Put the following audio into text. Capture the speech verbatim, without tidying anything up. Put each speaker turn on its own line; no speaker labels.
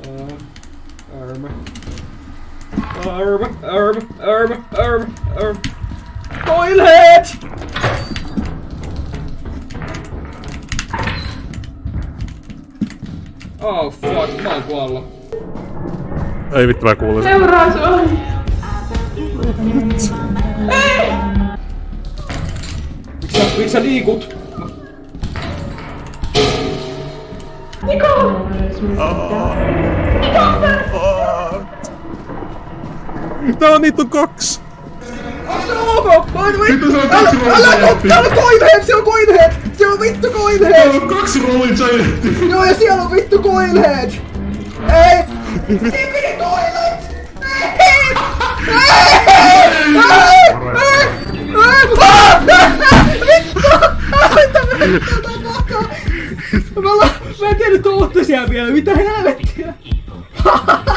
Arm. Arm, arm, arm, arm, arm. Coil Head! Oh fuck, mä oon kuollut.
Ei vittu, mä kuulin sen.
Seuraa sua! Ei!
Miks sä, miks sä liikut?
Niko!
Tää on niitä on kaksi!
Onks se ok? Älä, älä tuu! Täällä on Coil Head! Se on Coil Head! Se on vittu Coil Head!
Täällä on kaksi rollin gianttia!
Joo ja siellä on vittu Coil Head! Ei! Siinä meni Coil Head! Ei! Vittu! Mitä vittu tapahtuu? Mä en tiedä, että ootte siellä vielä. Mitä helvettiä?